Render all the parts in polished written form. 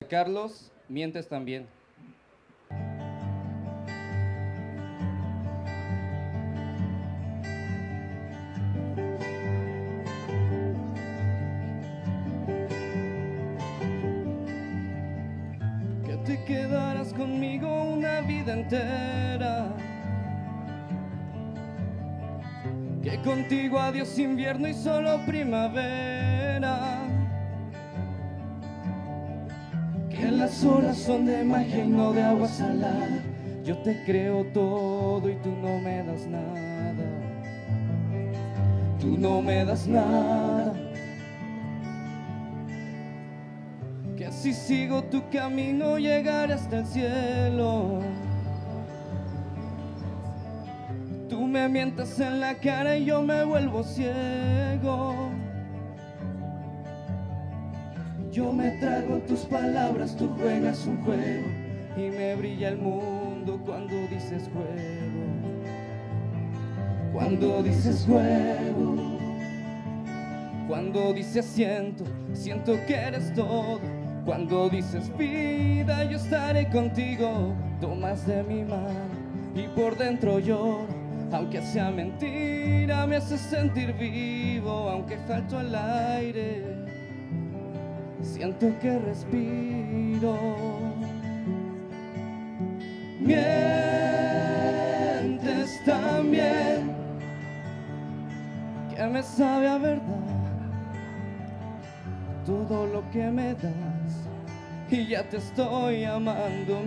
Carlos, mientes también. Que te quedarás conmigo una vida entera. Que contigo adiós invierno y solo primavera. Que las olas son de magia y no de agua salada. Yo te creo todo y tú no me das nada. Tú no me das nada. Que si sigo tu camino llegaré hasta el cielo. Tú me mientas en la cara y yo me vuelvo ciego. Yo me trago tus palabras, tú juegas un juego y me brilla el mundo cuando dices juego. Cuando dices juego. Cuando dices siento que eres todo. Cuando dices vida, yo estaré contigo. Tomas de mi mano y por dentro lloro. Aunque sea mentira, me hace sentir vivo. Aunque falto al aire, siento que respiro. Mientes también, que me sabe a verdad todo lo que me das, y ya te estoy amando.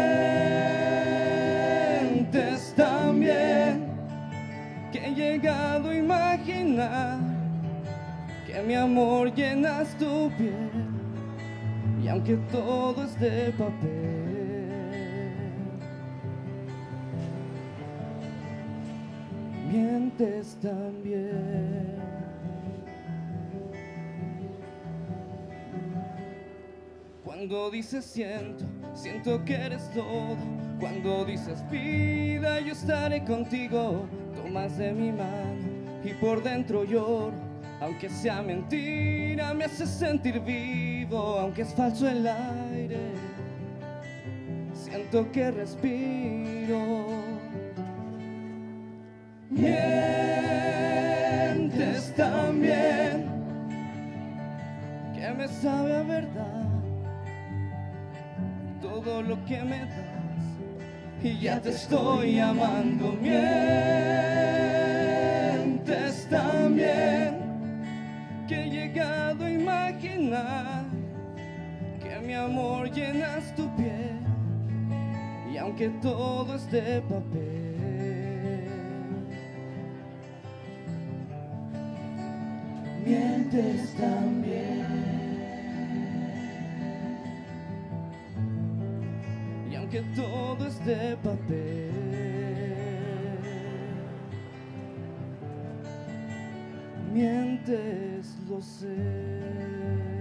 Mientes también, que he llegado a imaginar que mi amor llenas tu piel, y aunque todo es de papel, mientes también. Cuando dices siento que eres todo. Cuando dices vida, yo estaré contigo. Tomas de mi mano y por dentro lloro. Aunque sea mentira, me hace sentir vivo. Aunque es falso el aire, siento que respiro. Mientes también, que me sabe a verdad todo lo que me das, y ya te estoy amando. Mientes también, que he llegado a imaginar que mi amor llenas tu piel, y aunque todo es de papel, mientes también. Y aunque todo es de papel, mientes, lo sé.